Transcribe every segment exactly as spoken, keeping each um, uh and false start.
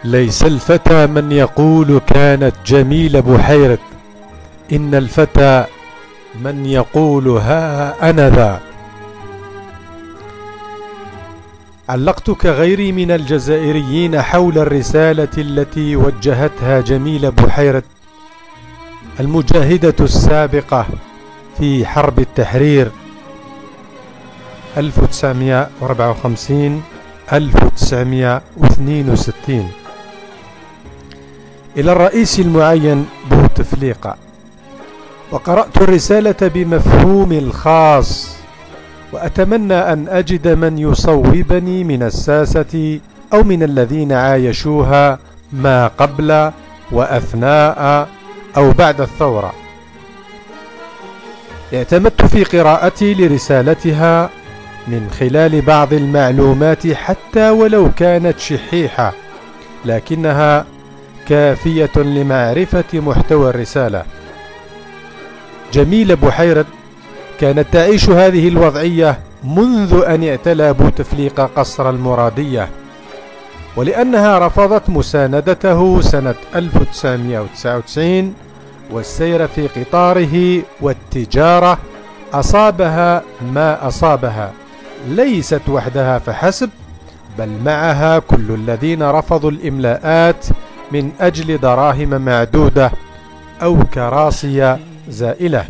ليس الفتى من يقول كانت جميل بحيرة، إن الفتى من يقول ها أنا ذا. علقت كغيري من الجزائريين حول الرسالة التي وجهتها جميل بحيرة المجاهدة السابقة في حرب التحرير ألف وتسعمئة وأربعة وخمسين ألف وتسعمئة واثنين وستين إلى الرئيس المعين بوتفليقة، وقرأت الرسالة بمفهوم الخاص، وأتمنى أن أجد من يصوبني من الساسة أو من الذين عايشوها ما قبل وأثناء أو بعد الثورة. اعتمدت في قراءتي لرسالتها من خلال بعض المعلومات حتى ولو كانت شحيحة، لكنها كافية لمعرفة محتوى الرسالة. جميل بحيرة كانت تعيش هذه الوضعية منذ أن اعتلى بوتفليقة قصر المرادية، ولأنها رفضت مساندته سنة ألف وتسعمئة وتسعة وتسعين والسير في قطاره والتجارة، أصابها ما أصابها، ليست وحدها فحسب، بل معها كل الذين رفضوا الإملاءات من أجل دراهم معدودة أو كراسي زائلة.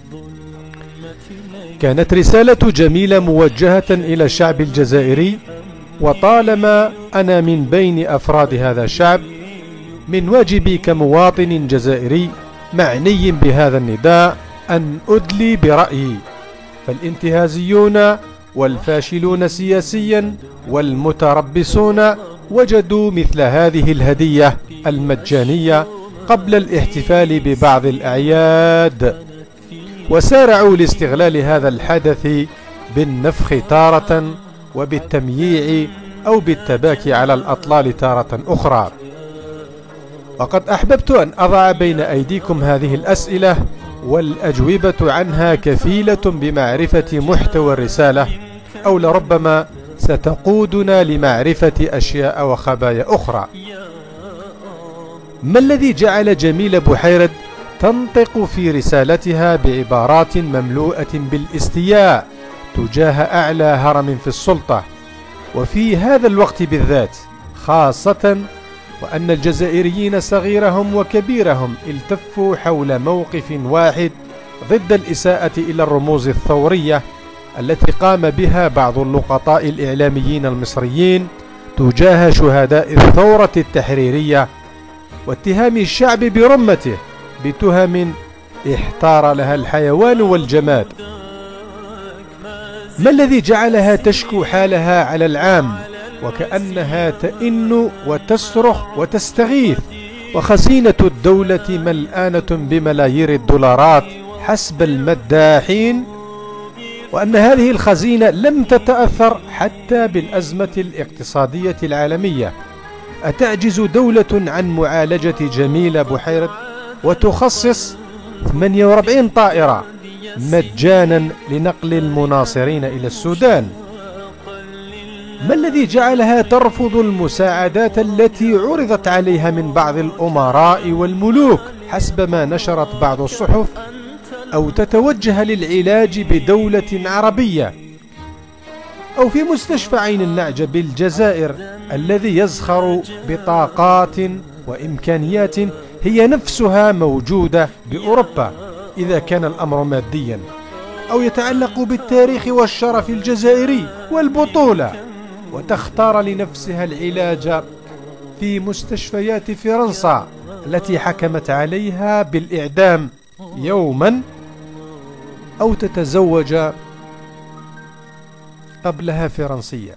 كانت رسالة جميلة موجهة إلى الشعب الجزائري، وطالما أنا من بين أفراد هذا الشعب، من واجبي كمواطن جزائري معني بهذا النداء أن أدلي برأيي. فالانتهازيون والفاشلون سياسيا والمتربصون وجدوا مثل هذه الهدية المجانية قبل الاحتفال ببعض الأعياد، وسارعوا لاستغلال هذا الحدث بالنفخ تارة وبالتمييع أو بالتباكي على الأطلال تارة أخرى. وقد أحببت أن أضع بين أيديكم هذه الأسئلة، والأجوبة عنها كفيلة بمعرفة محتوى الرسالة، أو لربما ستقودنا لمعرفة أشياء وخبايا أخرى. ما الذي جعل جميل بحيرة تنطق في رسالتها بعبارات مملوءة بالاستياء تجاه أعلى هرم في السلطة، وفي هذا الوقت بالذات، خاصة وأن الجزائريين صغيرهم وكبيرهم التفوا حول موقف واحد ضد الإساءة إلى الرموز الثورية التي قام بها بعض اللقطاء الإعلاميين المصريين تجاه شهداء الثورة التحريرية، واتهام الشعب برمته بتهم احتار لها الحيوان والجماد؟ ما الذي جعلها تشكو حالها على العام وكأنها تئن وتصرخ وتستغيث، وخزينة الدولة ملآنة بملايير الدولارات حسب المداحين، وأن هذه الخزينة لم تتأثر حتى بالأزمة الاقتصادية العالمية؟ أتعجز دولة عن معالجة جميل بحيرة وتخصص ثمانية وأربعين طائرة مجانا لنقل المناصرين إلى السودان؟ ما الذي جعلها ترفض المساعدات التي عرضت عليها من بعض الأمراء والملوك حسب ما نشرت بعض الصحف، أو تتوجه للعلاج بدولة عربية أو في مستشفى عين النعجة بالجزائر الذي يزخر بطاقات وإمكانيات هي نفسها موجودة بأوروبا إذا كان الأمر ماديا، أو يتعلق بالتاريخ والشرف الجزائري والبطولة، وتختار لنفسها العلاج في مستشفيات فرنسا التي حكمت عليها بالإعدام يوما، أو تتزوج قبلها فرنسية؟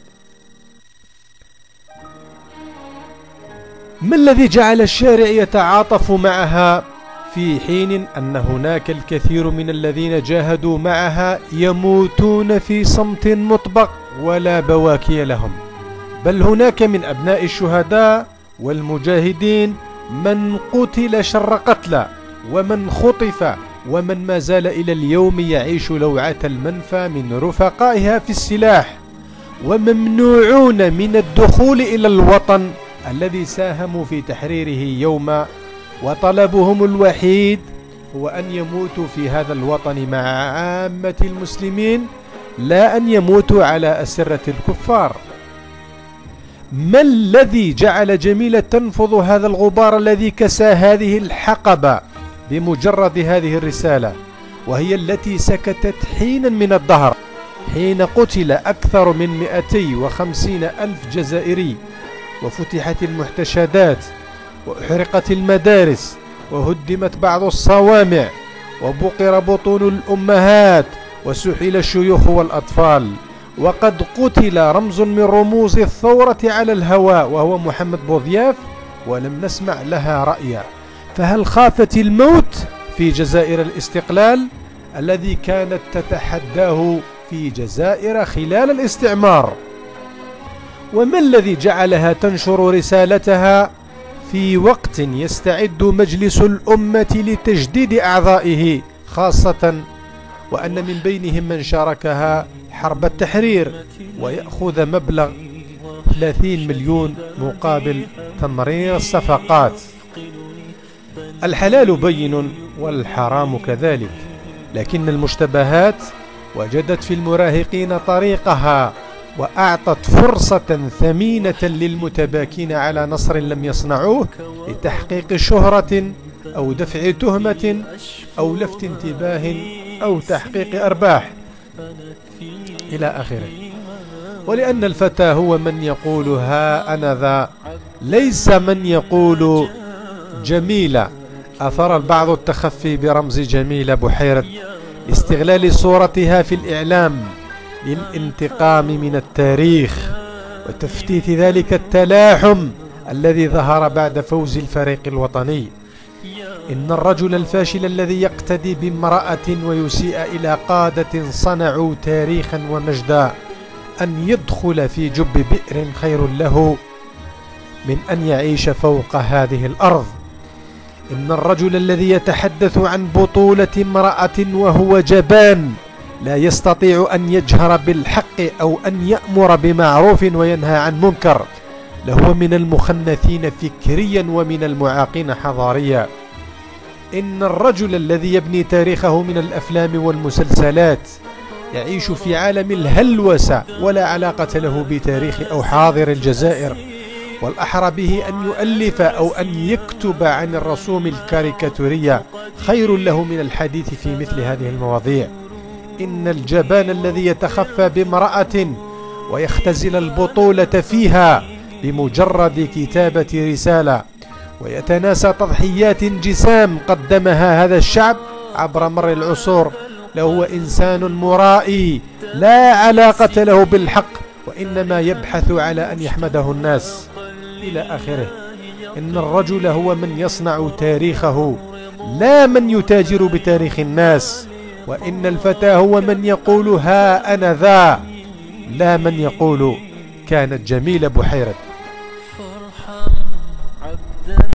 ما الذي جعل الشارع يتعاطف معها في حين أن هناك الكثير من الذين جاهدوا معها يموتون في صمت مطبق ولا بواكي لهم؟ بل هناك من أبناء الشهداء والمجاهدين من قتل شر قتلى، ومن خطف، ومن ما زال إلى اليوم يعيش لوعة المنفى من رفقائها في السلاح، وممنوعون من الدخول إلى الوطن الذي ساهموا في تحريره يوما، وطلبهم الوحيد هو أن يموتوا في هذا الوطن مع عامة المسلمين، لا أن يموتوا على أسرة الكفار. ما الذي جعل جميلة تنفض هذا الغبار الذي كسى هذه الحقبة بمجرد هذه الرسالة، وهي التي سكتت حينا من الدهر، حين قتل أكثر من مئتي وخمسين ألف جزائري، وفتحت المحتشدات، وأحرقت المدارس، وهدمت بعض الصوامع، وبقر بطون الأمهات، وسحل الشيوخ والأطفال، وقد قتل رمز من رموز الثورة على الهواء وهو محمد بوضياف، ولم نسمع لها رأيا. فهل خافت الموت في جزائر الاستقلال الذي كانت تتحداه في جزائر خلال الاستعمار؟ وما الذي جعلها تنشر رسالتها في وقت يستعد مجلس الأمة لتجديد أعضائه، خاصة وأن من بينهم من شاركها حرب التحرير ويأخذ مبلغ ثلاثين مليون مقابل تمرير الصفقات؟ الحلال بين والحرام كذلك، لكن المشتبهات وجدت في المراهقين طريقها، وأعطت فرصة ثمينة للمتباكين على نصر لم يصنعوه لتحقيق شهرة أو دفع تهمة أو لفت انتباه أو تحقيق أرباح إلى آخره. ولأن الفتى هو من يقول ها أنا ذا، ليس من يقول جميلة. أثر البعض التخفي برمز جميلة بحيرة لاستغلال صورتها في الإعلام للانتقام من التاريخ وتفتيت ذلك التلاحم الذي ظهر بعد فوز الفريق الوطني. إن الرجل الفاشل الذي يقتدي بامرأة ويسيء إلى قادة صنعوا تاريخا ومجدا أن يدخل في جب بئر خير له من أن يعيش فوق هذه الأرض. إن الرجل الذي يتحدث عن بطولة امرأة وهو جبان لا يستطيع أن يجهر بالحق أو أن يأمر بمعروف وينهى عن منكر لهو من المخنثين فكريا ومن المعاقين حضاريا. إن الرجل الذي يبني تاريخه من الأفلام والمسلسلات يعيش في عالم الهلوسة ولا علاقة له بتاريخ أو حاضر الجزائر، والأحرى به أن يؤلف أو أن يكتب عن الرسوم الكاريكاتورية خير له من الحديث في مثل هذه المواضيع. إن الجبان الذي يتخفى بامرأة ويختزل البطولة فيها بمجرد كتابة رسالة ويتناسى تضحيات جسام قدمها هذا الشعب عبر مر العصور لهو إنسان مرائي لا علاقة له بالحق، وإنما يبحث على أن يحمده الناس إلى آخره. إن الرجل هو من يصنع تاريخه لا من يتاجر بتاريخ الناس. وإن الفتى هو من يقول ها أنا ذا لا من يقول كانت جميلة بحيرة.